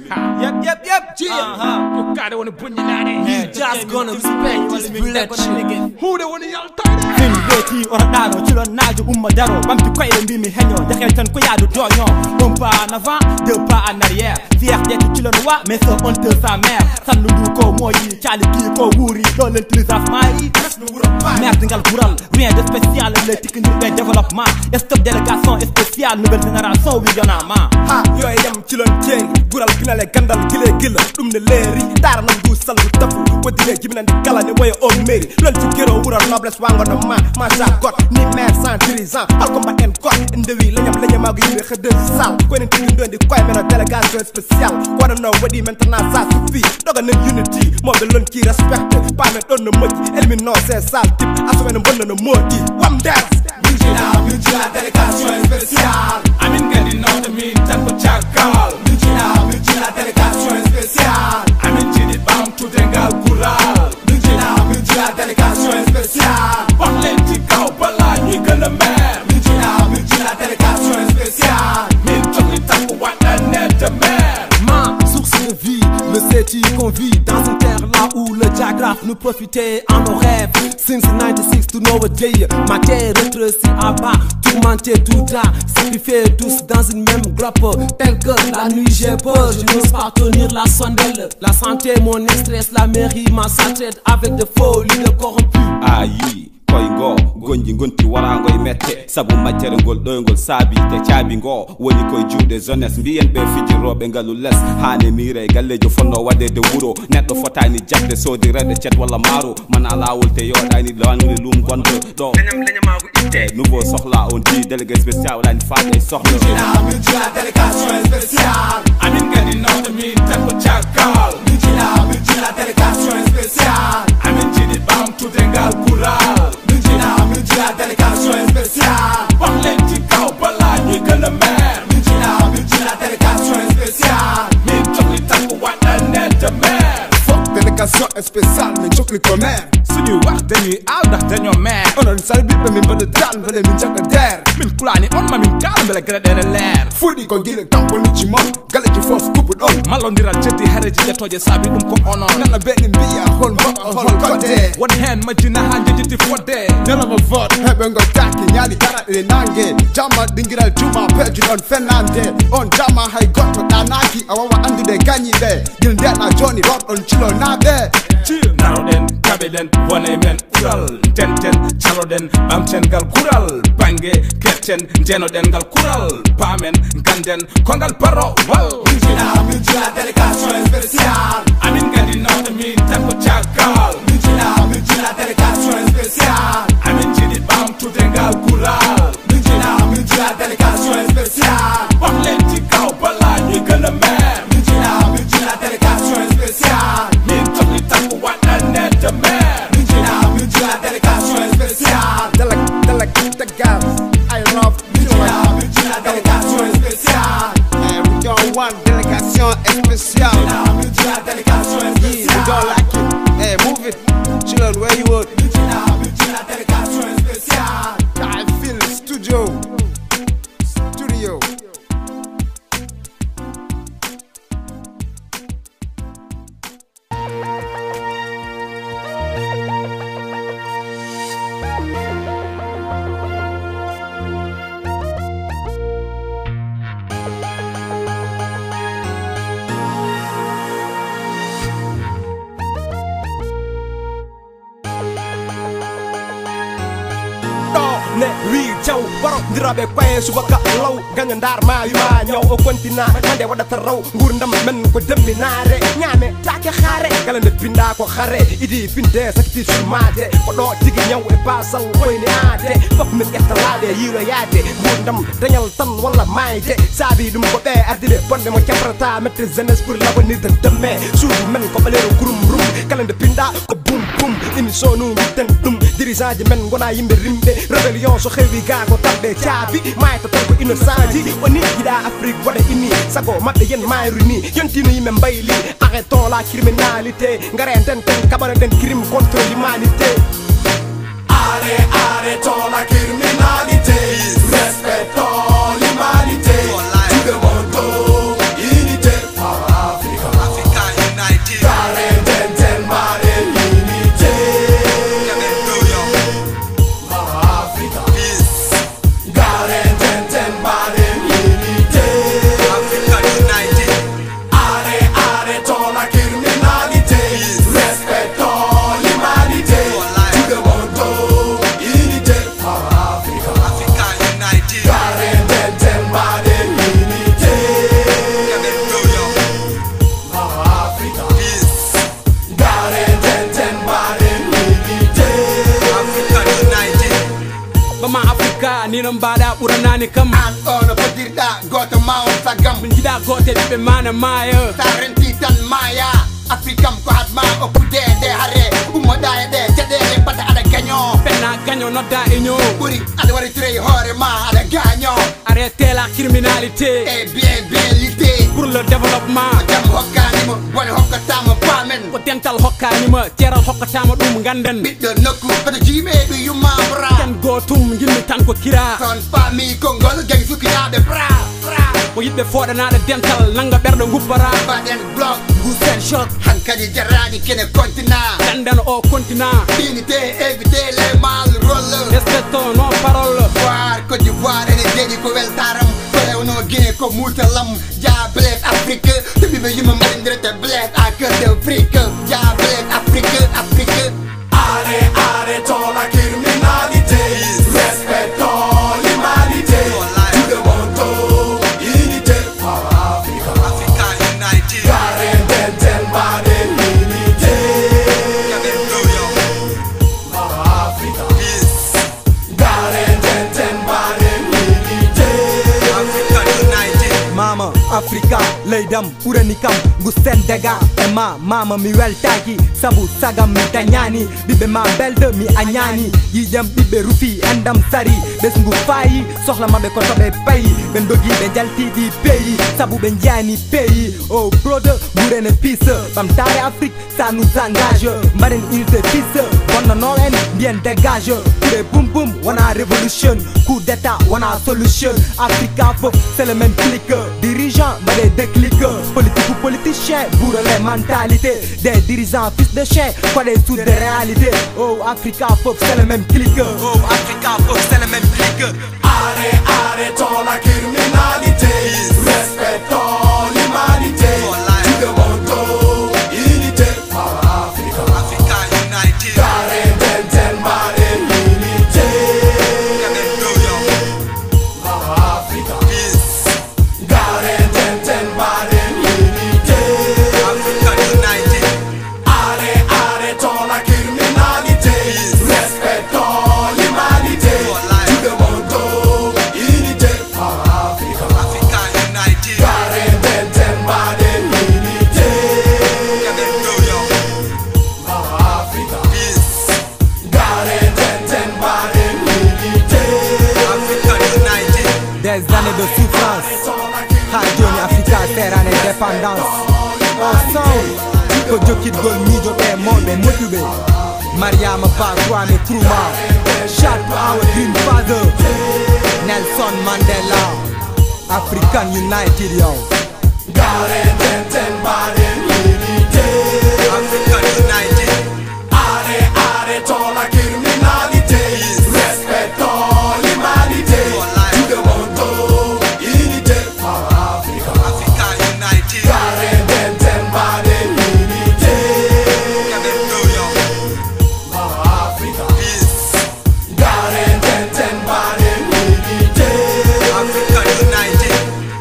Yep. You gotta wanna put you just gonna respect this bloodshed. Who they wanna yell tight? Fin beti oradaro chilo najo daro bamti koyle mbimi henyo jaxel tan ko yadu doño un pas en avant deux pas en arrière fier d'être chilo wa mais ce honte sa mère sandu ko moyi chali ki ko wuri do l'intelligence mai merde ngal kural rien de spécial le technique de développement stop délégation spéciale nouvelle génération visionnement ha yoy yam chilo tieng gural finale gandal kile gila dum ne leri dar na du sal du tafu wodile jibinande kala ne way o mairie lon ci gero wural noblesse wango no ma sa got ni maire sans dirigeant al combat en got ndewi lañam magu yimbe xede sal ko ne tigi ndondi koy mena délégation spéciale wala no wadi maintenant ça suffit doga na unity mo be lon ki respecte pas me don no moji éliminer c'est sale type assumer no bonno no modi wam dance Mujila délégation spéciale Amin gadi no te min tan ko chakal Mujila délégation spéciale Amin jidi bam tout engal kural Mujila délégation spéciale wax leen ci kaw balaa ñuy gën a mer Mujila délégation spéciale min jox li takku wànda net de mer ma source de vie le CETI qu'on vit dans une terre là où le diagraphe nous profitait en nos rêves since 96 to nowadays ma terre rétrécie à bas tourmenté tout là sacrifié tous dans une même grappe telle que la nuit j'ai peur je n'ose pas tenir la sondelle la santé mon stress la mairie ma s'entraide avec de folies de corrompus ayi koy go gonji gonti warango e mette sabu majjere gol doygol saabi te caabi go woni koy juude jeunesse mbiyen be fijirobe ngalu les hane mire gallejo fonno wadede wuro neddo fotani jabde sodi rede cet walla maro man ala wolte yodani langri lum gondo do lenyamago itte nouveau soxla on di délégué spécial dani faade soxla Mujila délégation spéciale amin gadi no te min tan ko chakal Mujila délégation spéciale amin jidi bam tout engal kural Mujila délégation spéciale wax leen ci kaw balaa ñuy gën a mer Mujila délégation spéciale min jox li takku wànda net de mer délégation spéciale mais jox li ko mer suñuy wax dañuy aal ndax dañoo mer onon salbi be min bade dan bale min jaka der min kulaani on ma min kaal mbele gere dene leer fudi ko gile kampo ni ci mon gale ci fof kupu don malondiral cetti hareji jettoje saabi ɗum ko onon nana be ni biya hol kote won hen majjina ha jejiti fodde nana ma vote hebe ngo taki nyali dara e nange jama dingiral juma peji on fenande on jama hay goto danaki awawa andude ganyi be gil ndena joni rod on chilo nabe naroɗen kaɓeɗen wone men kural tenten caloɗen ɓamten ngal kural bangue ketten jenoɗen ngal kural paamen ganden kongal parowal Mujila délégation spéciale amin gandi nawde min tan ko caggal Mujila délégation spéciale amin jiɗi ɓamtude ngal kural Mujila délégation spéciale wax leen ci kaw bala ñuy gën a mer Mujila délégation spéciale min joxli takku waɗa net de mer Mujila délégation spéciale Délégation I love Mujila délégation spéciale and we don't want délégation spéciale Mujila délégation spéciale we don't like it hey move it chillin where you at Mujila délégation spéciale I feel studio ne wi jaw waro ndiraɓe koye subaka law gaña ndar mayuma ñaw o kontina hande waɗata raw gurdam men ko demminare ñaame take xaare kala nde pinda ko xare idi finde sakti sumade ko ɗo tigi ñaw e basal koyni aade fop min ƴettalaade yiilo yaade gurdam dañal tan walla mayde saabi ɗum ko ɓe ardide bonde mo cabrata mette jeunesse pour l'avenir de demain suudu men ko ɓalero gurum rum kala nde pinda ko bum bum émission nu mitten ɗum dirigeant ji men gona yimɓe rimɓe rébellion so xewi ga ko tabde caabi mayta tan ko innocent ji woni yiɗa Afrique waɗa ini sago maɓɓe yen mayru ni yontino yimɓe mbayli arrêtons la criminalité ngare nden ten kaɓana nden crime contre l'humanité arrêtons la criminalité respectons l'humanité tout le monde unité par binda gote ɓiɓe mana maya tarenti tan maya Afrikam ko hatma o kudede hare ummoɗa e ɗe caɗele bata aɗa gagnon penna gagnon nodda e ño ɓuri aɗa wari trey hoore ma aɗa gagnon arrêtez la criminalité et bien l'idée pour le développement jam hokkanima woni hokkatama pamen ko dental hokkanima ceeral hokkatama ɗum ganden ɓiɗɗo nokku koto jiimeɓe yumma bra ten gotum gilmi tan ko kira ton fami konngol gay fukkinaɓe bra ko yiɓɓe fooɗanaɗe dental nanga ɓerɗo guppara baɗen bloc gusen choc hankadi jarani kene continent danden o continent unité éviter les mal rôle respectons nos paroles Foire Côte d'Ivoire ene deeɗi ko weltaram ko rewno Guinée ko mutalam ja bled Afrique to ɓiɓe yimɓe mbaɗidirete bled à cœur d'Afrique ja bled Afrique Arrêtons la criminalité, respectons l'humanité, tout le monde unité par Africa. Africa United Garden Baden unité, par Africa. Garden Baden unité, Africa United Mama Africa leydam ɓuranikam gusten daga e mama mi weltaki sabu sagam mi dañani ɓiɓɓe ma belde mi añani yiƴam ɓiɓɓe rufi endam sari ɓesgu fayi sohla maɓe ko toɓe payi ɓe dogi ɓe jaltiɗi pays sabu ɓe jiyani pays o brode ɓurene pisse ɓamtare Afrique ça nous engage mbaɗen unité fils bonnano en mbiyen dégage ɓuure boum boum wona révolution coup d'état wona solution Africa fof c'est le même clic dirigeant mbaɗe déclic politique ou politicien bourre les mentalités des dirigeants fils de chien koɗe sous des réalités oh Africa fof c'est le même clic oh Africa fof c'est le même clic arrêtons la criminalité, respectons l'humanité, tout le monde unité par Africa. Africa United Garden Baden unité, par Africa. Garden Baden unité, Africa United arrêtons la criminalité, respectons l'humanité, tout le monde unité par Africa. Africa United Garden Baden unité, par Africa. Garden Baden unité, Africa United des années de souffrance ha joni Africa terane dépendance ensemble ko jokkitgol miijoɓe mawɓe moƴƴuɓe Mariama Ba Kwame Nkrumah Chat our dream father Nelson Mandela African United yo Garden Baden unité, Africa United arrêtons la criminalité, respectons l'humanité, tout le monde unité par Africa. Africa United Garden Baden unité, par Africa. Garden Baden unité, Africa United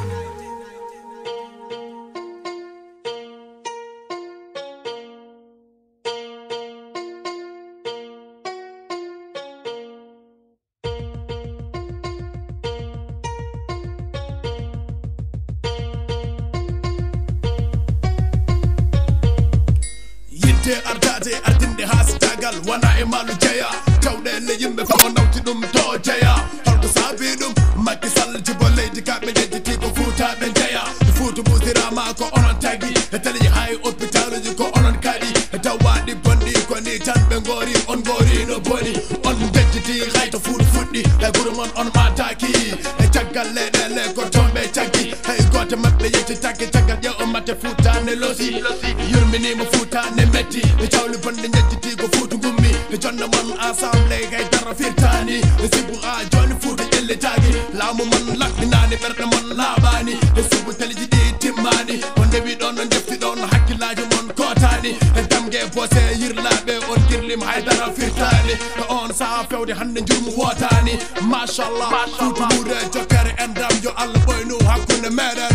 yitte ardade ardinde hasitagal wona e malu jeeya tawɗele yimɓe fof o nawti ɗum to jeeya holko saabi ɗum Macky Sall jibo leydi kaɓe jettiti ko fuutaɓe jeeya fuuta musirama ko onon tagui e taliji hay hôpital uji ko onon kaaɗi e taw waɗi bonɗi ko ni tan ɓe gori on gori no boni on dejjiti hayto fuuta fuɗɗi e guuro mon on mataki e caggal leyɗele ko toon ɓe caggi hay goto mabɓe yetti tagge caggal ƴew matte fuutane loosi yurminima fuutane metti e cawli bonde jejjiti ko fuuta gummi e jonde mon assemblé kay dara firtani e sibu ha joni fuuta ƴellitaki laamu mon laɓɓinani ɓerɗe mon laaɓani e sibu taliji ɗi timmani on ndewi ɗon on defti ɗon hakkillaji mon kotani e damgue bose yirlaɓe on girlima haydara firtani e on saaha fewde hande jurmu wotani machallah fuuta ɓuure jokkere endam yo Allah ɓoynu hakkude meɗen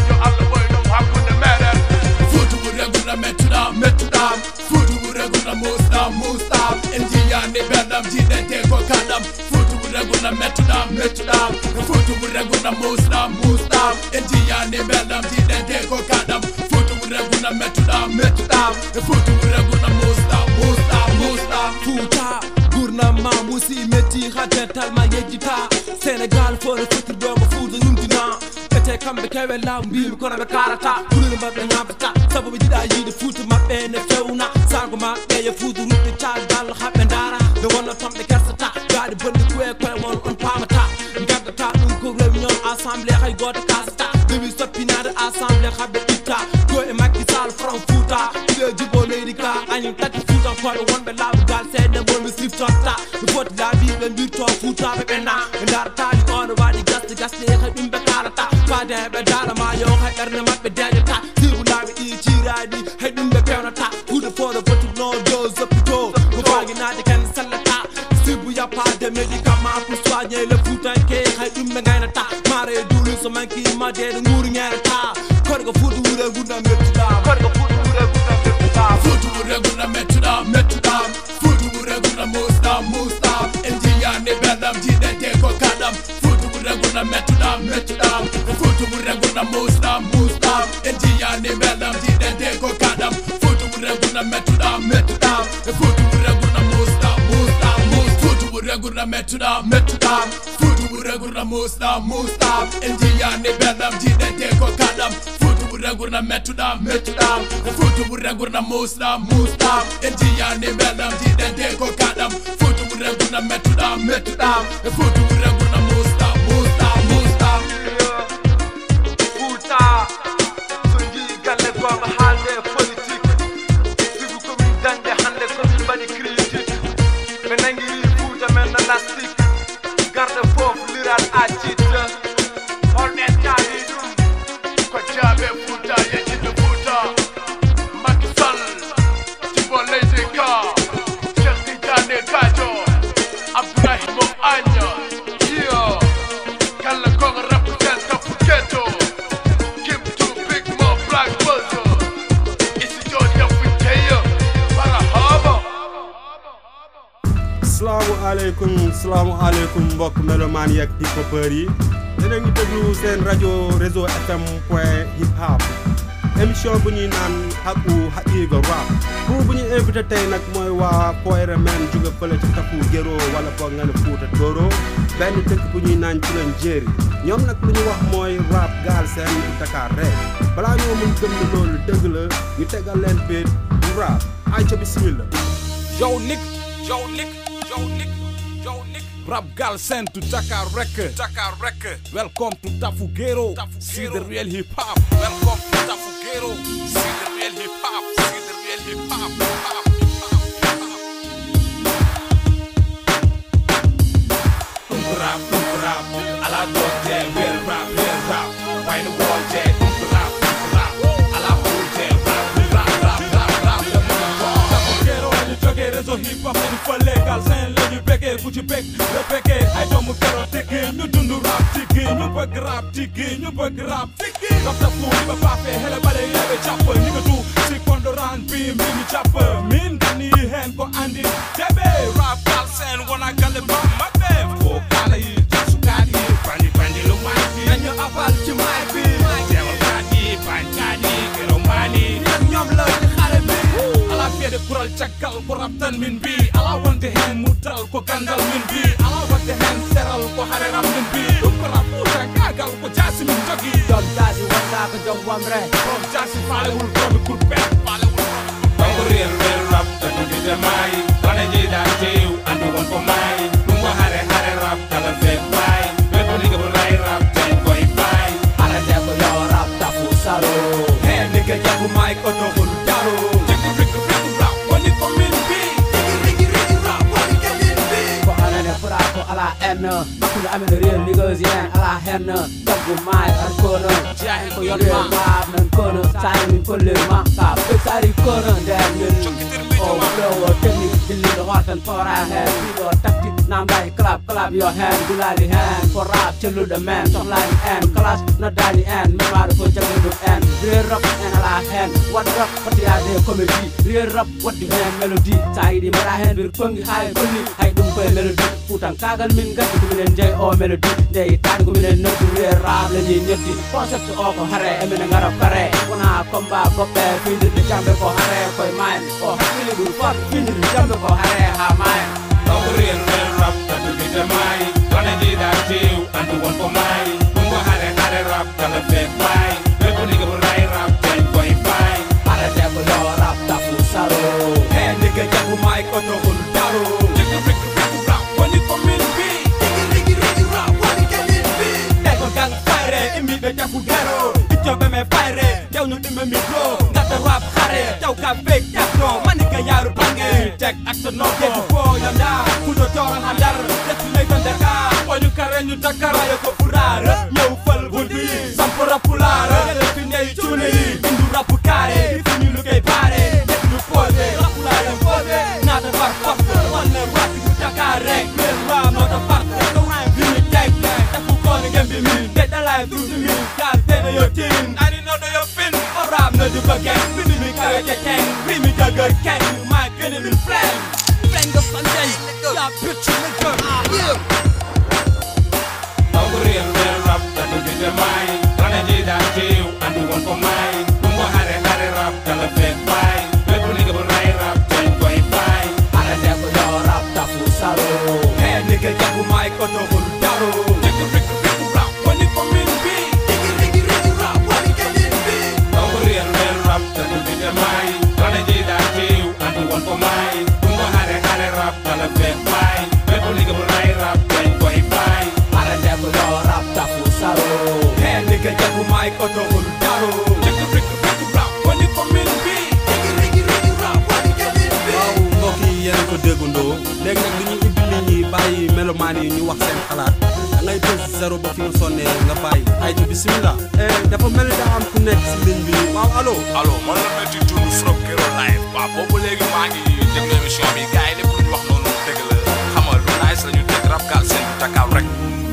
fuuta ɓuure gurɗa mettuɗam fuuta ɓuure gurɗa musɗam en jiyani ɓerɗam jiɗete ko kaɗam fuuta ɓuure reguna metudam metudam futu reguna musdam musdam entiyani beldam tidente ko kadam futu reguna metudam metudam futu reguna musdam musdam musdam Futa gurna musi meti hade talma yejita Senegal for the futu do ma futu numtina Kete kambe kewe lambi mi kona be karata Kulu mabbe nyapata sabu jida yidi futu mabbe ne fewna Sango mabbe ye futu rutte chal dal habbe ndara The one of the kersata gadi bondi kwe kwe won on pamata Ngagata dum ko réunion assemblée hay goto kasata Dewi soppinade assemblée habbe itta Go e Macky Sall from Futa Ide jibo leydi ka anyi tati futa kodo wonbe labu gal seede mon mi siftota Mi foti laabi ɓe mbirto Futa ɓe ɓenna ɓe daratali on waɗi gasde gasde hay ɗum ɓe kalata fade ɓe darama yo hay ɓerde mabɓe deƴata sibu laaɓe ɗi ciraɗi hay ɗum ɓe pewnata huude fode foti no do zoppito ko faguinade ken sallata sibu yappade médicament pour soigner le futanke hay ɗum ɓe gaynata mare duuli so manki madede nguuru ñerata koɗo ko fuuɗi wuure gurdam mettuɗa koɗo ko fuuɗi wuure gurdam mettuɗa futu reguna metudam metudam futu reguna musdam musdam entiyani beldam tidente ko kadam futu reguna metudam metudam futu reguna musdam musdam entiyani beldam tidente ko kadam futu reguna metudam metudam futu reguna musdam musdam futu reguna metudam metudam futu reguna musdam musdam entiyani beldam tidente ko kadam futu reguna metudam metudam futu reguna musdam musdam entiyani beldam tidente ko kadam futu reguna metudam metudam futu reguna musdam musdam musdam Futa so yi galle gonga haalde politique sibu komin dande hande komin mbaɗi critique ɓe nangiri Futa men no lastique garde foof liral acide holɗen taali ɗum ko jaaɓe Futa yejjiɓe Futa Macky Sall jibo leydi ka Cheikh Tidiane Gadio Abdourahimo Agne iyo galle gonga rapputel tafu keto Kim to big mo black buzzer isi joni yafiteyo marahaba salaamu aleykum mbokk melomaan yeeg hip-hopeur yi dina ngi déglu seen rajo réseau FM point hip hop émission bu ñuy naan Haku Haqiqa rap pour bu ñu invité tey nag mooy waa Poire Men jóge fële ci Tafu Géro wala boog nga ne Fuuta Tooro benn dëkk bu ñuy naan ci leen jéeri ñoom nag lu ñu wax mooy rap Galsen Dakar rek balaa ñoo mën gëm ne loolu dëgg la ñu tegal leen beat bu rap ay ca bismillah Yo Nick Rap Galsen to Dakar Rek welcome to Tafu Géro see the real hip hop welcome to Tafu Géro see the real hip hop rap ala hotel real rap find the wall jet rap ala hotel rap Tafu Géro ñu jóge réseau hip hop ñu fële Galsen la ñu bëggee fu ci bëgg la bëggee ay doomu Géro tigi ñu dund rap tigi ñu bëgg rap tigi rap Tafu li ba pafe hele bale yebe jàpp ni nga du si kondoran bi mi ñu jàpp min dani hen ko andi tebe rap Galsen wana gale ba mabbe fo kala yi jasukat yi bandi lu may bi nañu abal ci may bi teewal kat yi bañkani Géro mani ñoom la ci xare bi ala fede kural caggal ko raptan min bi ala wonde hen mutal ko gandal min bi ala wonde hen seral ko hare ram min bi dum ko rap Futa gagal ko jasi min jogi Dom jasi wanda ko jom wamre borom jasi faalewul doomi kurpe ko real rap tatu di demay wane ji daan teew andi won ko may dum ko hare rap kala fek bay be ko liga bu ray rap tay koy bay ala de ko yo rap Tafu saro he nigga jabu mic ko no ko daro rap woni ko min bi rigi rap woni ko min bi ko ala ne fura ko ala en makul amene real niggas yen ala hen tagu mai ar kono jahe ko yon ma nan kono sai min kolle ma ka be sari kono den min o flow technique dilli do wartan fora hen do tactic nam dai clap your hand gulali hand for rap chelu the man sohlani and class na dani and me ma ko jagu en real rap and ala hen what rap fatiyade comedy real rap what the hen melody saidi mara hen bir kongi hay konni hay dum koy melody futan kagal min gaddi ko minen jey o melody dey tan ko minen noddu real rap la ni ñetti concept o ko hare e men ngarab kare wona combat gobbe findir de jambe ko hare koy man o hakili du fat findir de jambe ko hare ha man Don't real rap that you get the mind. Gonna do that too, and the one for mine. Mungo hare rap, gonna fake fine. People nigga will rap, 10.5. para debo yo rap ta fusaro Hey nigga jabu mic oto hul daro Nigga rick rap, when you come in be. Riggy rap, when you get in be. Tego gang fire imi be jabu garo Ichobe me fire Jaw nu dime mikro Ngata rap xare Jaw ka fake jakno Manika yaru bange Check action no Defu po yanda Kudo toran handar Defu lay tondeka Ponyu kare ñu Dakar Ayo ko furar Ñew fal buntu yi Sampo rapular Defu ney tune yi Bindu rapu kare Ifu ñu lugay pare Defu ñu pose Rapular dem pose Nata bar forte Wane rap yu Dakar rek Real rap not a part No rhyme Vini tek Defu ko ni gembi mi Get alive through the me God tene yo tin I didn't know that you're fin O rap no du bagen Bini mi kare je keng Rimi jagar keng My gene min flame Flame the Sunday Ya bitch nigga Don't real rap that you get the mind. Gonna do that too, and the one for mine. Mungo hare rap, gonna fake fine. People nigga will rap, 10.5. para debo yo rap ta fusaro Hey nigga jabu mic oto hul daro Nigga rick rap, when you come in be. Riggy rap, when you get in be. Don't real rap that you get the mind. Gonna do that too, and the one for mine. Mungo hare rap, gonna fake fine. People nigga will rap, 10.5. para debo yo rap ta fusaro Hey nigga jabu mic oto hul daro Nigga rick rap, when you come in be. Riggy rap, when you get in be. waaw mbokk yi yéen a ko déggandoo léegi nag dañuy ubbi nit ñi bàyyi melomaan yi ñu wax seen xalaat da ngay bës zéro ba fi nga sonnee nga bàyyi ay ci bismillah dafa mel ni daa am ku nekk si ligne bi waaw allo allo man la metti tund from Kero Live waaw boobu léegi maa ngi déglu émission bi gars yi lépp lu ñu wax noonu dëgg la xam nga lu nice la ñu teg rap gaal seen Dakar rek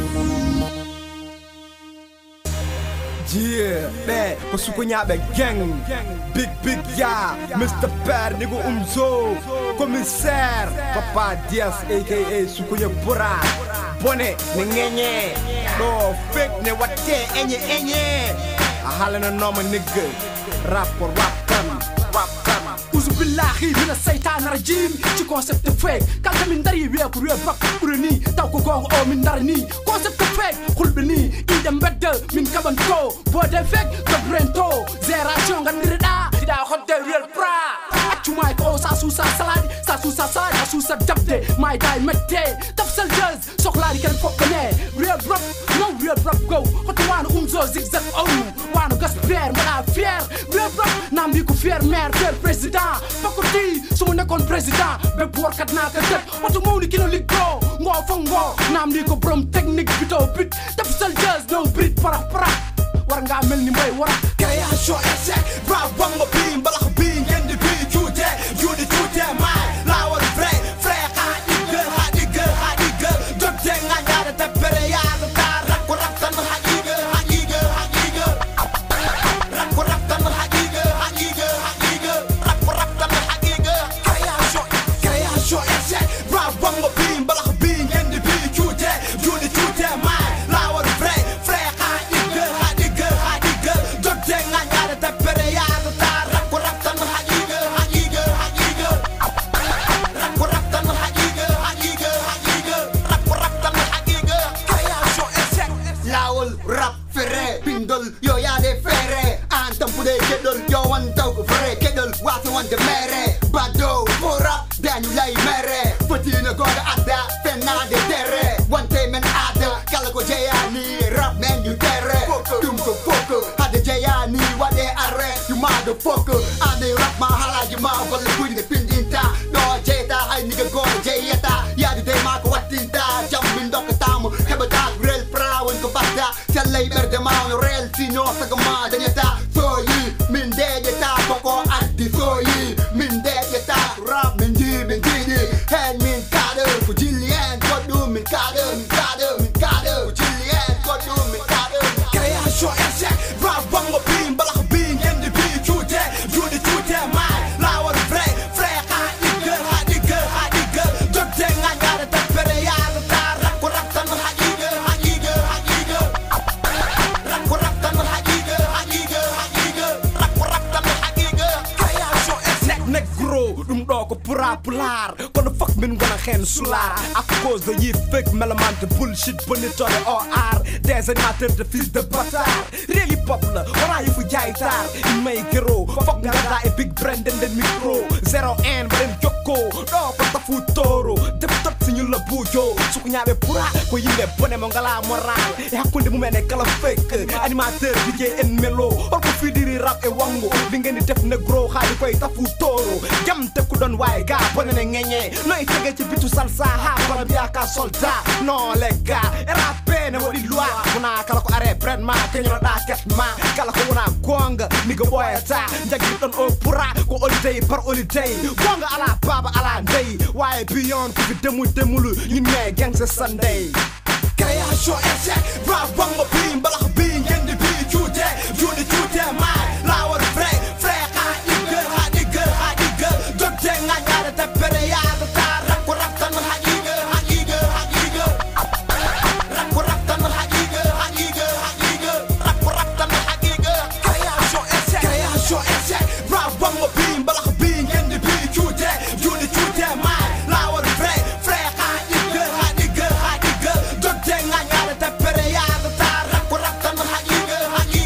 Yeah, be, ko nyabe gang Big ya, Mr. Per, nigo umzo Commissaire, Papa Diaz, a.k.a. Sukunya Pura Bone, nengenye No, fake ne wate, enye Ahala na noma nigga Rap or rap kam Uzu billahi mina seytaan rajim ci concept fake kalta min dari we ko real rap urani taw ko gongo o min dar ni concept fake khulbe ni inde mbedde min kaban to bode fake ko brento génération gandirda tida hodde real pra accu may ko sa susa salade sa dabde may tay mette tafsal jazz soxlaari ken fokane real rap no real rap go hoto wana umzo zigzag wana gaspère mala fier real rap nambi ko fier maire fier président fakoti sumu nekkoon président bépp warkat naa ko teg oto moo ni kilo liggo ngoo fa ngoo naam ni ko borom technique bi taw bit def sal jazz no brit para war ngaa mel ni mbay war Création échec, rap wango bi mbalax bi ngeen di bi juute may lawal vrai hadiga jotte nga ñaare te pere yaa ko taar rakku raptan hadiga rakku raptan hadiga rakku raptan hadiga création échec, rap wango bi mbalax bi ngeen di bi juute may lawal vrai hadiga jotte nga ñaare te pere yaa ko taar rakku raptan hadiga rakku raptan hadiga rakku raptan hadiga création échec Lawol rap fere pindol yo ya de fere antam pude kedol yo wan taw ko fere kedol wati wan de mere bado for rap danu lay mere fatina goga adda fenna de terre wante men ada kala ko jeyani rap men you terre dum ko foko hade jeyani wade arre you motherfucker ane rap ma halaji ma wal kuinde pindinta no jeta ay nigga go jeyata ya de ma ko watinta jambin dok tamu hebata real proud ko basta tellay berde ma real sino sagama danyata soyi min dejeta koko addi soyi min dejeta rap min di hen min kade ko jilien ko dum min kade ko jilien ko dum min kade création échec rap wango bi mbalax bi rapulaar kon the fuck min gonna xeen sulaar à cause de yi fake melaman de bullshit bonitone or aar des animateurs de fils de bâtard really pop la wara yi fu jaay taar may gero fuck nga daa e big brand den den micro zero n ba leen jokkoo doo ko tafu tooro def tot si ñu la buujoo su ko ñaawee pura ko yimbe bone mo ngala moral e hakkunde mu mene kala fake animateur DJ en melo or ko fidiri rap e wango li ngeen di def ne gros xaali koy tafu tooro jam te ku doon waaye gaa bone ne ngeñee nooy tege ci bitu salsa ha bala biaka soldat non les gars rap ne wodi loi kuna kala ko are brand ma kenyo da ket ma kala ko wona gonga niga boyata jagi don o pura ko holiday par holiday gonga ala baba ala ndey waaye beyond ko demulu ñu ne gang sa Sunday création échec rap wango bi mbalax bi ngeen di bi juute ma la war vrai ha digger dote nga ñaara te pere ya ta rap ko rap tan ha digger création échec rap wango bi mbalax bi ngeen di bi juute ma la war vrai ha digger dote nga ñaara te pere ya ta rap ko rap tan ha digger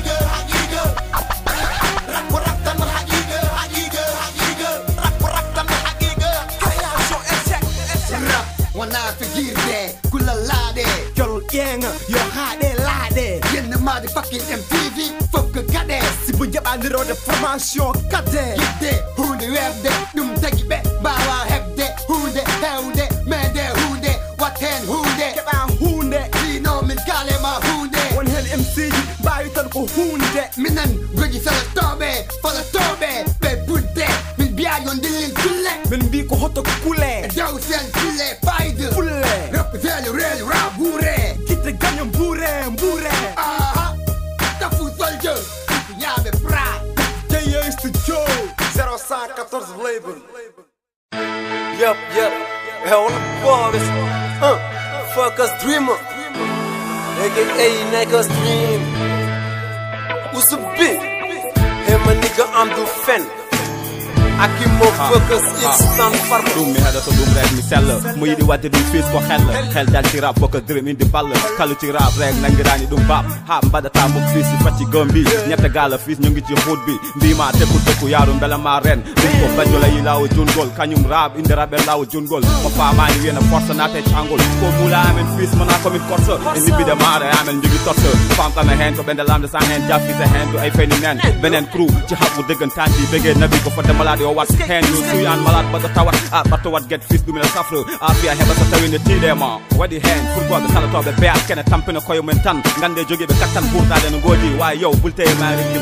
wana figirde kula lade jol yenga yo haade lade yenn motherfucking MTV fuck kade si bu jabandiroo de formation kade yidde hunde webde dum tagi be bawa hebde hunde hewde mede hunde waten hunde keɓa hunde dino min kalema hunde won hen MC ji mbawi tan ko hunde minan goji falatoɓe ɓe budde min biyajon dillin kulle min mbi ko hoto kule dow sen kulle fayde fulle reptele rel rap hure kitte gaño mbure aha tafu soldier ñaɓe pra J.A. Studio 0114 label Yep, hey, on the boys, Focus Dreamer, aka Niggas Dream. Who's a bit? Hey, my nigga, I'm the fan. I keep more focus, it's stand for Dum mi hada to dum rek mi sell mu yidi wadde dum fis ko xel dal ci rap boko dream indi ball kalu ci rap rek nangirani dum bab ha mbadata mu fis fati gombi ñetta gala fis ñu ngi ci xoot bi ndima tekku yaaru mbela ma ren ko bajola yi law jungol kanyum rap indi rabe law jungol ko fama ni wena force na te changol ko mula amen fis mana ko min korso indi bi de mare amen ndigi torso fam kama hen ko bende lamde san hen jaffi sa hen do ay feni nen benen crew ci habu deugan tanti bege nabi ko fa malade o wat hen you suyan malade ba tawat bato wat get fis dumina safro afia heba sa tawine tidema wadi hen pour ko kala tobe be ak kene tampina koyo men tan ngande jogi be kattan burtade no godi way yow bulte ma rek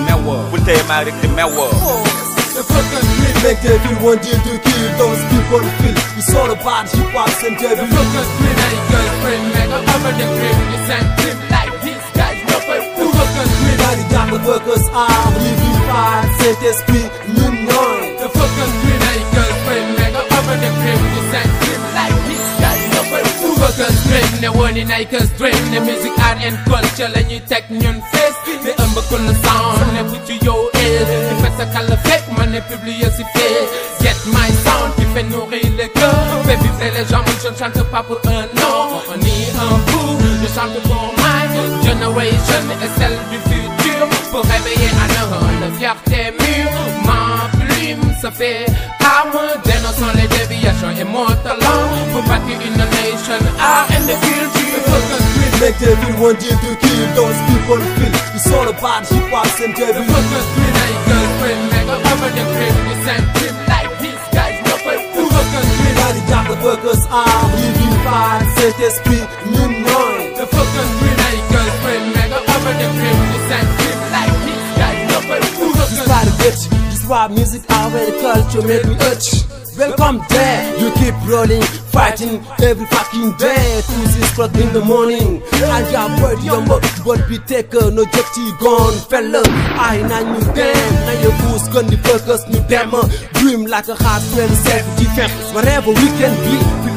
di mewo The fucking dream make everyone did to kill those people feel. It's all about hip hop and devil. The fucking dream and girlfriend make up over the dream. You send dream like these guys no way. The fucking dream. Body got the workers are living fine. Saint esprit, new noise. The fucking dream and girlfriend make up over the dream. You send dream like these guys no way. The fucking dream. The one in Nike's dream. The music, art and culture and you take new face. The umber the sound. The put you your ear. The festa color fake. Publier si fait. Get my sound qui fait nourrir le cœur. Fait vibrer les gens, je ne chante pas pour un nom ni un bout. Je chante pour ma generation et celle du futur. Pour réveiller à la fierté mûre. Ma plume se fait arme. Dénonçant les déviations et mon talent. Pour bâtir une nation, art and the culture. Make everyone did to kill those people feel. It's all about hip hop and devil. The fucking dream and girlfriend make up over the dream. You send dream like these guys no way. The fucking dream. Body got the workers are living fine. Saint esprit, new noise. The fucking dream and girlfriend make up over the dream. You send dream like these guys no way. The This part of it, this rap music, our culture make me itch. Welcome there, you keep rolling, fighting every fucking day. 2 o'clock in the morning, and your word, your mouth, but be taker, no jetty gone, fella. I know you damn, now your boost gun the focus, new demo. Dream like a heart friend, self defense. Wherever we can be,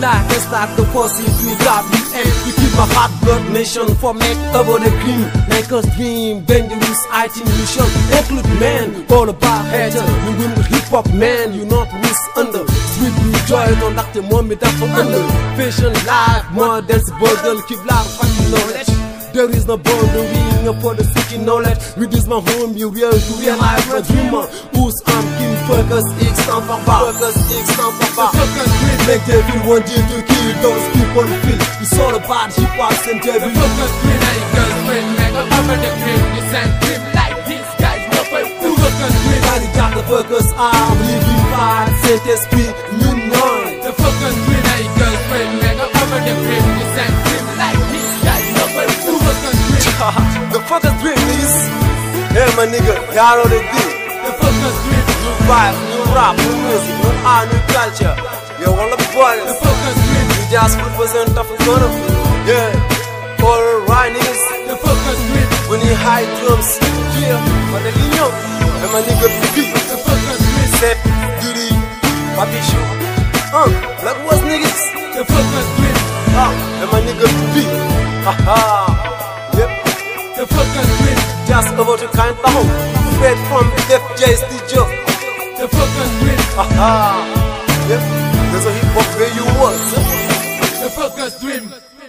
life is like the pussy we got me and we keep my hot blood nation for make over the cream. Niggas dream, dangerous item you should include man. All about hater, you win the hip hop man, you not miss under. Sweet me joy, don't like the moment that from under. Fashion life, more than the burden, keep life fucking knowledge. There is no boundary for the seeking knowledge. With this my home, you realize my dreamer. Who's I'm King Focus X stand for bar. Focus X stand for bar. Make everyone due to kill those people feel. It's all about hip hop and devil. Focus green, I girlfriend, make up over the green. You send green like these guys, no way. Focus green, I got the focus, I'm living by Saint-Esprit, Lunoy. The focus green, I girlfriend, make up over the green. You send green like these guys, no way. Focus green. The focus dream is, hey my nigga, y'all know the deal. The focus green. New vibe, new rap, new music, new art, new culture. Yo, all the boys. The focus green. We just represent of gonna be. Yeah, all right niggas. The focus green. We need high drums. Yeah, but the Lino, hey my nigga, BB. The focus green. Sep, Diddy, Papi Shoe. Black was niggas. The focus green. Hey my nigga, BB. Haha. Yep. The focus green. Just over to kind of home. Straight from Def J Studio. The focus green. Aha. Yep. There's a hip hop where you was. The focus dream.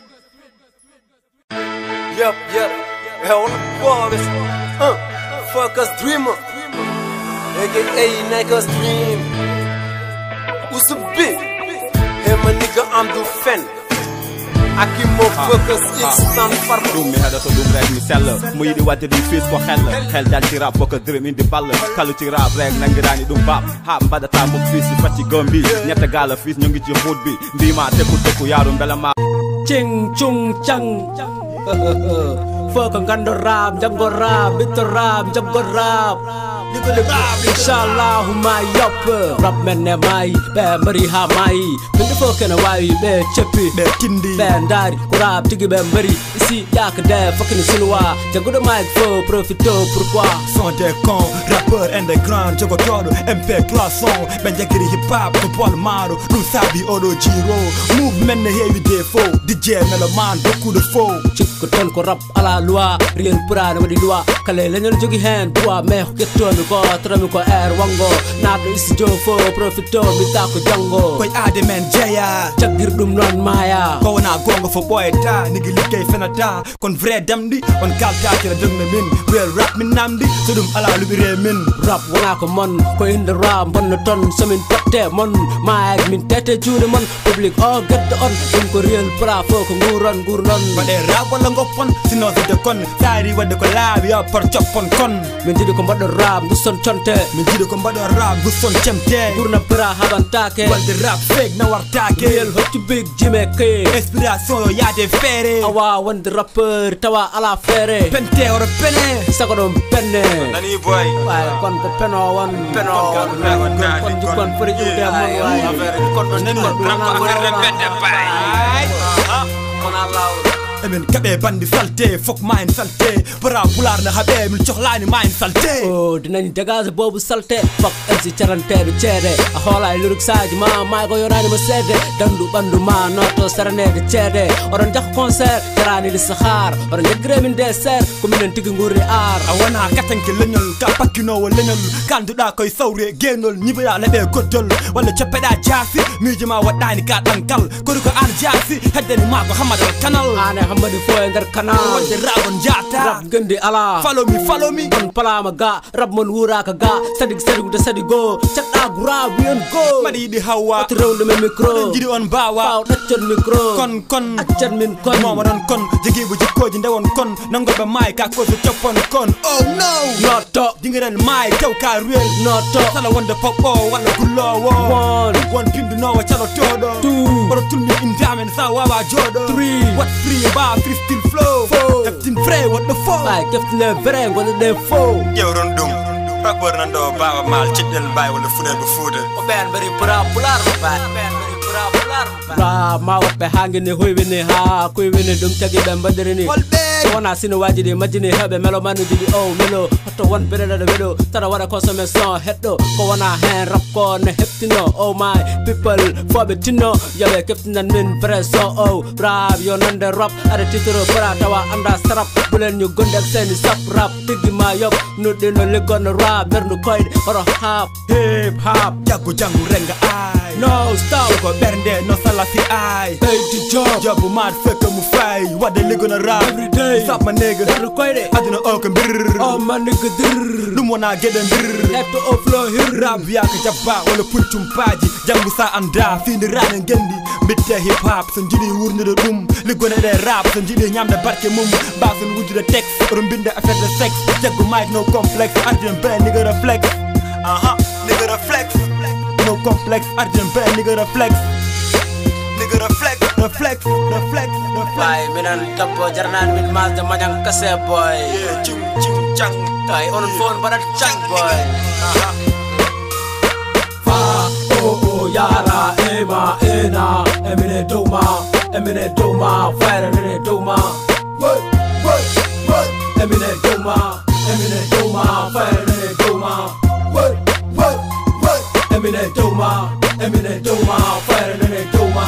Yep. Hey, all the boys. Focus dreamer. AKA Niggas dream. Who's a big? Hey, my nigga, I'm the fan. Aki mo focus X stand for Dum mi hada to dum rek mi sell muy di wadde di fis ko xel dal ci rap boko dream indi ball kalu ci rap rek nangirani dum bab ha mbadata mo fis fa ci gombi ñetta gala fis ñu ngi ci hood bi ndima teku yaaru mbela ma ching chung chang foko ngando rap jango rap bitter rap jango rap Inshallah my yop rap men ne mai be mari ha mai min fo kana wai be chepi be tindi be ndari ko rap tigi be mari ici yak de fucking silwa jango de mic fo profito pourquoi Sont des cons, rappeurs underground, jogo todo, MP classon Ben jagiri hip hop, ko bol maro, dum sabi odo jiro Movement ne heavy defo, DJ meloman, beaucoup de faux Chikko ton ko rap ala loi, rien pra na di loi Kale lenyon jogi hand, dua meh ketton ko trami ko air wango Nado isi jo fo, profito mi ta ko jango Koy ade men jaya, Chagir dum non maya ko wana gongo fo boy ta, nigi liggey fenata Kon vrai damdi, on kalta kira dum na min Real rap min namdi, so dum ala lubire min Rap wana ko mon, ko in the rap bon ton samin patte mon Maag min tete jude mon, public all get the on Dum ko real pra fo ko nguron Bade rap wala ngopon, sino se de kon Sari wadde ko laabi ya par chopon kon Min jidi ko mbado rap, guson chonte Min jidi ko mbado rap, guson chemte Burna pra habantake Walde rap fake na wartake Real hot big jime ke Inspiration yo yade fere Awa wande rapper, tawa ala fere Pente oro pene Sago dum penne Nani boy. Waaye kon ko peno wan kon jikon fere jude mon waaye kon don nani On a loud. Emin kabe bandi salte, fok mine salte Para pular na habe, min choklani mine salte Oh, dinañ dégage boobu salte Fok MC caranteedu ceede A xoolaay luruk saaji ma maay ko yoraani ma seede Dandu bandu ma noto saraneede ceede Oron jax concert jaraani li saxaar Oron jegre min dessert ko minen tigi nguurni aar A wana katanke leñol, ka pakkinowo leñol Kanduɗa koye sawre, genol, ñiɓira leɓe goddol Walla coppeɗa jaasi, miijima waɗɗani ka ɗankal Koɗi ko an jaasi, heddeni ma ko hammadal kanal Ane hammadi fo e nder canal Wonde rabon jata Rap gëndi ala Follow me Mon palama ga, rap mon wuraka ga Sadig de sadigo, cakɗa gura wiyon go Maɗa yiɗi hawa, Ati rewde me micro oɗon jiɗi on bawa Faw ɗaccon micro Kon Accan min kon Moma ɗon kon, jogiibo jikkoji ndewon kon Nangoɓe maayi ka koso coppon kon Oh no Noto Dingiren maayi tew ka ruel Noto Sala wonde poppo walla gullowo One Won pindunowo calotoɗo Two Oɗo tulni indamen sa wawa jooɗo Three What free ba freestyle flow Four Deftin vrai what the fuck Ay keftine vrai gonde de faux ƴewron ɗum rappeur nan ɗo baaba mal ciɗɗel mbay walla funeɓe fuuda O ɓen mbari pra pular ba. Ben mbari pra pular ba. Ra ma woɓɓe ha ngene hoywini ha koywini ɗum tagi ɓe mbaɗirini Holɓe So wana sino wajidi majini hebe melo manu jidi oh melo Hoto one bere da video Tada wada consommation hedo Ko wana hand rap ko ne heptino Oh my people fobe tino Yabe keptinan min preso oh Rap yo nande rap Ada tituro para tawa anda sarap Bulen ñu gondek seni sap rap Tigi ma yop Nudino ligon rap Bernu koid oro hap Hip hop jago jangu renga ay No stop Ko bernde no sala fi ay Hey the job Jobu mat fekk mu fay Wade ligona rap Every day Sap ma nigga Bernu koid Aduna ok mbir Oh my nigga dir Lum wana gede mbir Head to offlow here Rap yaka jabba wala puncum paji Jangu sa anda Findi rana ngendi Bitte hip hop Sen jidi wurnde de dum Ligona de rap Sen jidi ñamde barke mum Basen wujude texte Orum binde affaire de sexe Jagu mic no complex Arjun bre nigga reflex nigga reflex No complex Arjun bre nigga reflex Nigga reflex Reflex Bay minan tappo jarnan min mas de manyang kase boy Yeah ching chang Tay on phone barat chang boy Fa oh yara ema ena emine doma fire emine doma what emine doma fire emine doma what emine doma fire emine doma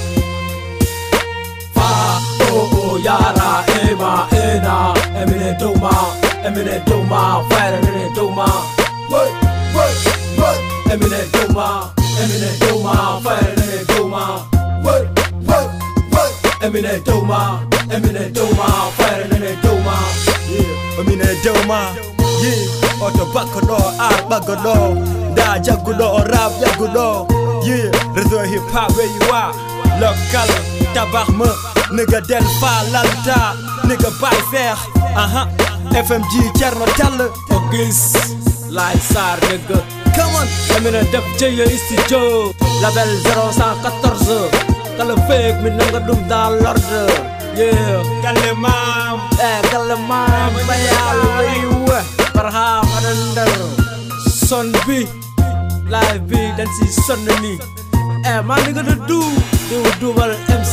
Fa oh yara ema ena emine doma fire emine doma what emine doma fire emine doma what emine doma fire emine doma Yeah Emine doma Yeah Oto bakodo art bagodo Da jagudo rap jagudo Yeah Réseau hip hop where you are Local tabax ma Nigga del fa lalta Nigga bay fer FMG Thierno Tall Ogis Light Sar nigga Come on Emine def jeye studio Label 0114 Kala fake min nga dum dans l'ordre Yeah Galle mam Kala mam bayal wiwe Barham anandar Son bi Live bi dan si son ni man nigga do double MC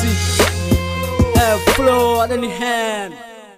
flow at any hand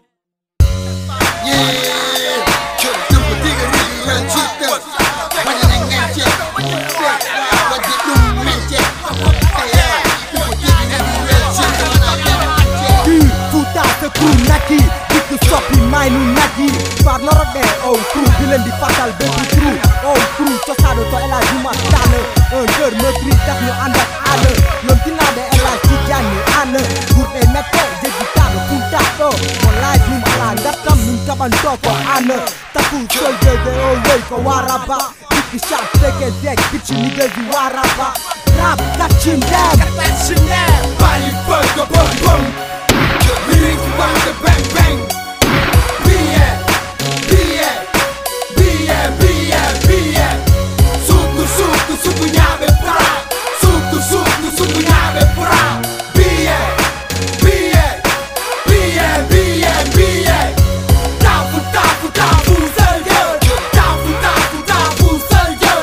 Naki, diku sopi mainu naki Par norode, oh crew, bilen di fatal baby crew Oh crew, cosado to ela juma tale Un deur meutri, dak nyo andak ale Lontinade ela tijani ane Gourde mette, jegi kado puntato Mon life num ala ngatam num kaban toko ane Taku sol jede, oh wey ko waraba Diki sharp, teke dek, bitchi nigga di waraba Rap, touching them Bali fuck a bum bum Lyrics bang the bang bang Suku nyabe pra Suku nyabe pra Tafu selgel Tafu selgel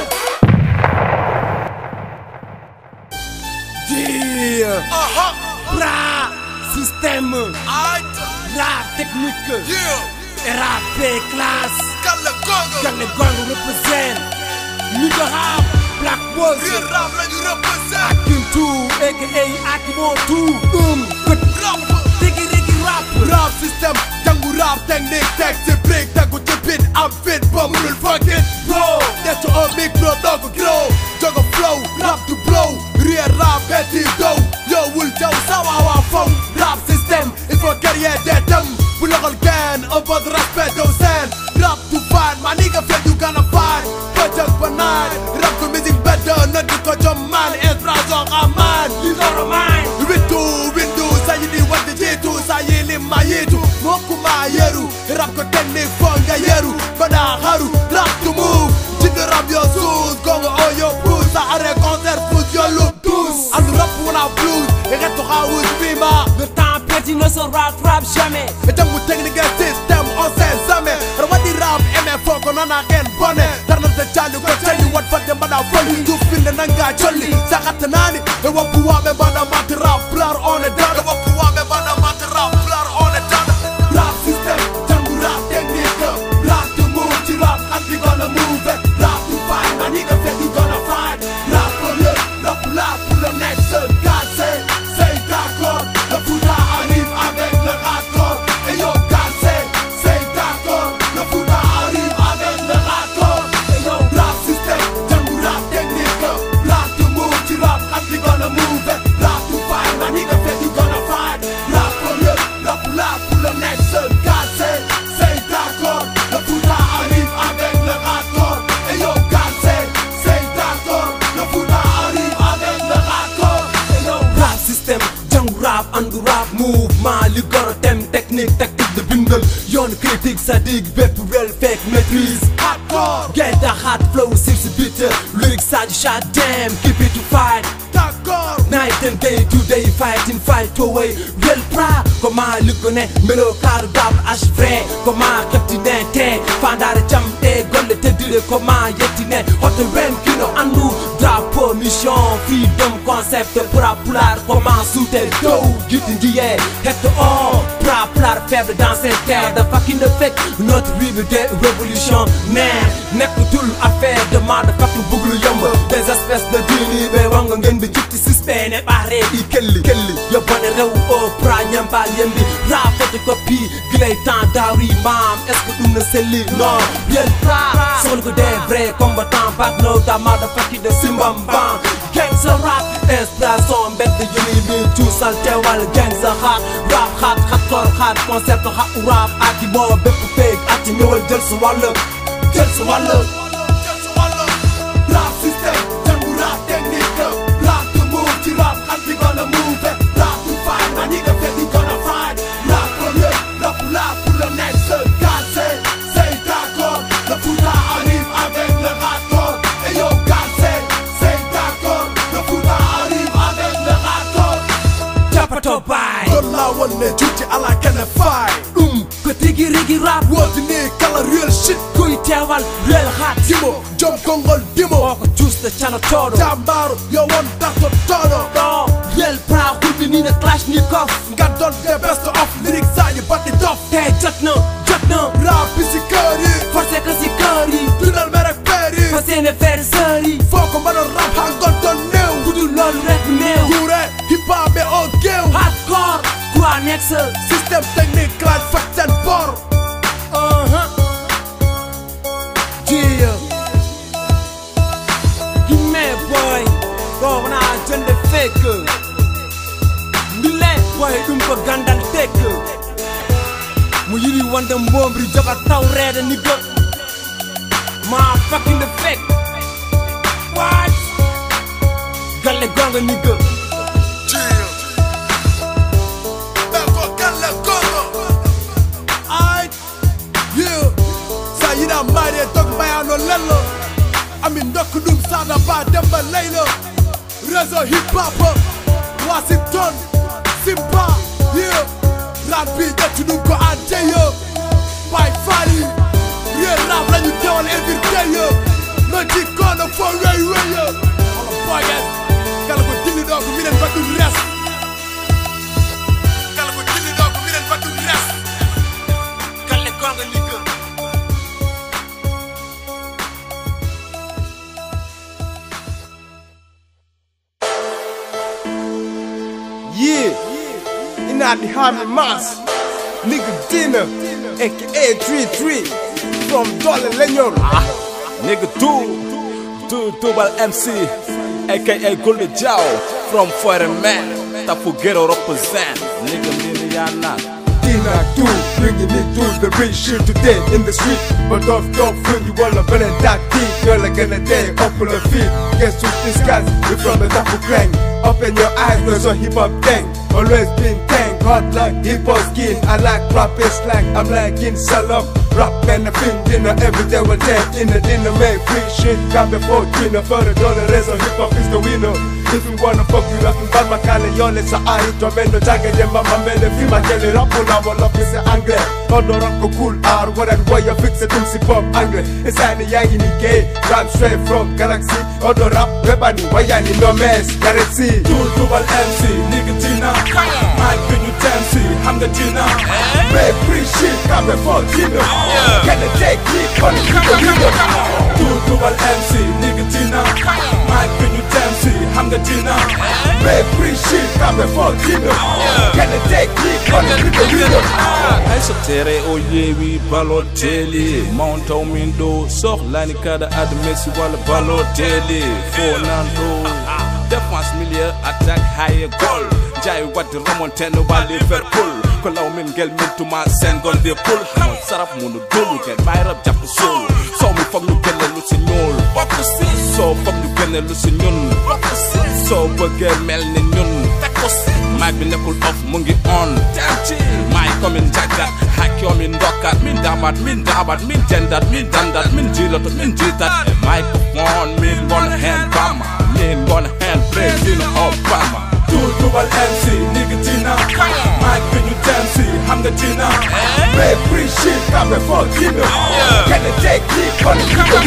Yeah Pra Système Rap technique RAP classe Galle Gong represent Nigga rap Black Boss rap lañu represent Akim 2 aka Akimo 2 Digi rap Rap system Jangu rap technique Texte break Dagu ci beat am fit Ba mënul fucking bro Def ci un micro dogu grow Jogo flow Rap to blow Real rap hetti dow Yo wul jaw sawa wa fow Rap system Il faut carrière des dames Bu loxol gain Un peu de respect au sein Rap to find My nigga feel you gonna find Bajak banaan Rap to music better Nanti ko jom man Inspiration aman You know the mind Windu Sayidi wadi jitu Sayili ma yitu Moku ma yeru Rap ko technique Fonga yeru Bada haru Rap to move Jinde rap yo sus Gongo oyo blues Sa are concert Put your look douce Anu rap wana blues Reto house bima Le temps perdu ne se rattrape jamais Et jangu technique system On sait jamais Rawadi rap Eme foko nana gen bone Darna te chali ko chali Wat fat dem bada foli Du finde nanga jolli Sakata nani E wapu wabe bada mati rap Blar on e dada Wapu wabe bada mati rap Blar on e dada Rap dig sadique bépp wel fake maîtrise hardcore get the hard flow six bit lyrics side shot damn keep it to fight d'accord night and day to day fighting fight away real pra comment lu ko ne melo karu dab h vrai comment capitaine te fandare jamte golle teddire comment yettine hoto ren kino andu drapeau mission freedom concept pour pular comment souter do giti ndiye hetto on pra pular faible dans cette terre de fucking fake notre liberté révolution man nekkutul affaire de motherfucking buglu yomb des espèces de dini be wanga ngeen bi jutti suspene bare di kelli yo bone rew o pra nyambal yembi ra photocopie glay temps dawri mam est-ce que dum na selli non bien pra sol ko des vrais combattants back no da motherfucking de simbambam gangsta rap inspiration bet de yoni bi tout salte wal gangsta rap hardcore hard concept rap ati bo bepp fake ati ñewal jël su wàll rap system jangu rap technique rap to move ci rap and we gonna move it rap to fight my nigga fed you gonna fight rap for you rap pour le next God say d'accord le Fouta arrive avec le hardcore et yo God say d'accord le Fouta arrive avec le hardcore japato bay don la wonne juuti ala kana fay ko tigi rigi rap woti ni kala real shit kuy teewal real hot dimo jom kongol dimo ko juste chana todo jambaru yo won dato todo real pra hulbi ni na clash ni kof nga don the best of lyrics sa you batti dof tay jotna rap si kari forse que si kari dunal merek peri fasene fer sari foko mano rap ha godon new budu lol rek new gure hip hop e on game hardcore quoi next system technique class fact and por yeah gimme boy go na jende fake ndile boy dum ko gandal tek mu yiri wande mbombri joga taw rede nigga ma fucking the fake what galle gonga nigga Sayida Mari tok bayano lello Amin ndok dum sada ba demba laylo Réseau hip hop Washington Simba yeah rap bi jatu dum ko ante yo Bay Fally real rap lañu teewal every day yo no ci kono fo wey yo ala boyes kala ko dindi do ko minen fatu res kala ko nga ligue Not the Harvey Mass, nigga Dina, aka 33 from Dollar Lenyon. Nigga Double MC, aka Golden Jow from Foreign Man. Tapugero represent, nigga Miliana. Dina 2, bringing it to the real shit today in the street. But off don't feel you wanna burn and that deep. Girl, like in a day, couple of feet. Guess who's this guy? We from the Tapu Clan. Open your eyes, no so hip hop thing. Always been tank, hot like hip hop skin. I like rap and slang, I'm like in salam. Rap and a fin dinner every day we'll take in the dinner, make free shit. Got before dinner for the dollar, raise hip hop is the winner. If you wanna fuck you up, you got my color, y'all let's I tremendo jagged and mama made a film, I tell it up on our love is angle. Don't rock cool R, what and why you fix it, MC pop angle. It's any yang in the gay, rap straight from Galaxy. Odo rap, webani, why you need no mess, Galaxy. Double MC, nigga Tina. Mike when you MC, I'm the Tina. Make free shit, come before dinner. Can I take it on the window? Double MC, nigga Tina. Mike when you MC, I'm the Tina. Make free shit, come before dinner. Can I take it on the window? I saw Tere Oyewi Balotelli. Mount Omindo, Soch Lanikada at the Messi Walla Balotelli. Fernando. Défense milieu, attaque high goal. Jai wat the Ramonteno by Liverpool. Kolaw min gel min to my send gon the pull. Hamon sarap munu dulu get my rap jap soul. So me fuck you get lu ci ñool. So fuck you génne lu si ñun soo bëggee mel ni ñun mic bi nekkul off mu ngi on mic komin jaggat hakkyo min ndokkat min damat min jendat min dandat min jiloto min jitat e microphone min bon hen bama min bon hen President Obama Tuubal MC nigga Tina mic bi ñu MC xam nga Tina mais free shit kabe for Tina can I take it kon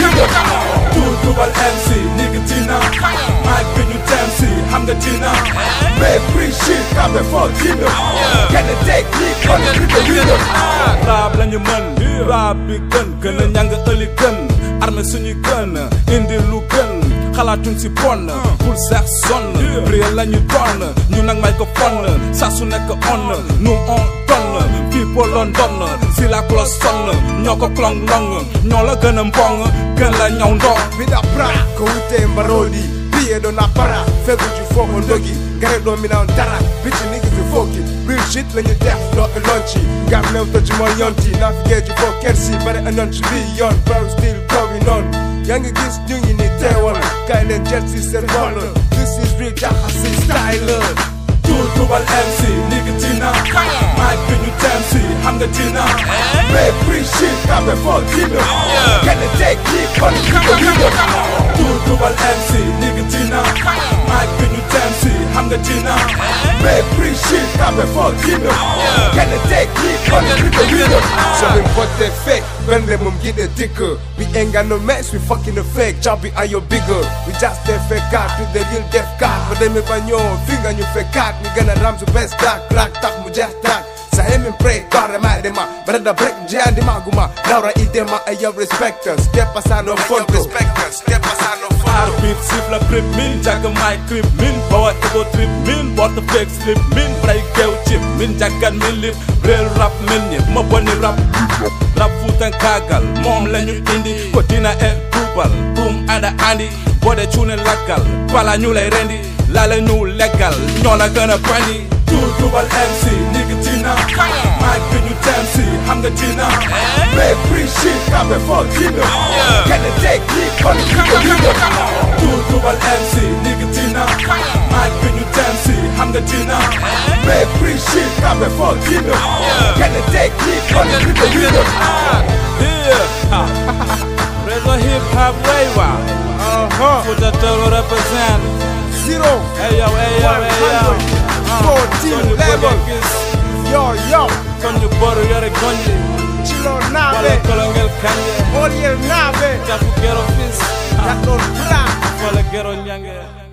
Tuubal MC nigga Tina mic bi ñu MC xam nga Tina mais free shit kabe for Tina can I take it kon rap lañu mën rap bi gën a ñàng ëli gën armé suñu gën indi lu gën xalaatuñ si bon pour sax sonn réel lañu doon ñu nag microphone saa su nekk on nous on donne people on donne si la cloche sonne ñoo ko klong long ñoo la gën a mbong gën la ñaw ndox Bida pra ko wute mbarodi biye do na para fegu ju fo on dogi gare do mina on dara bitch niggas be foki real shit lañu def do e lonchi ngam new to ci mo yonti navigate ju fo kersi bare anon ci bi yon bro still going on yaa ngi gis ñu ngi ni teewal kay leen jet si seen wall this is real jaxasi style Tuubal MC nigga Tina mic bi ñu MC xam nga Tina mais free shit kabe for Tina can I take it kon Tuubal MC nigga Tina mic bi ñu MC xam nga Tina mais free shit kabe for Tina can I take it kon so we put that fake when them get a dicker we ain't got no mess we fucking the fake chubby are your bigger we just that fake card with the real death card but them if I know finger you fake card we gonna ram the best crack tak mu jeex tak sa hemin pray bare ma dema brother break jandi maguma laura idema ay your respecters step asano fondo step asano fondo beat sip la prip min jag my grip min power ego trip min what the fake slip min break kew chip min jaggan min lip real rap min ni ma boni rap futan kagal mom lañu indi ko dina e Tuubal boom ada andi bode cuune lakkal bala ñu lay rendi la la ñu legal ñoo la gën a bandi Tuubal MC nigga Tina mic bi ñu MC xam nga Tina mais free shit kabe for Tina can I take it kon Tuubal MC nigga Tina mic bi ñu MC xam nga Tina mais free shit kabe for Tina can I take it kon Rezo hip hop way wow for the total represent 0 hey yo 14 level yo con ñu boru yore gonje chilo wala nave kolongel kanje olier nave tafu gero fis yakon bra wala gero nyange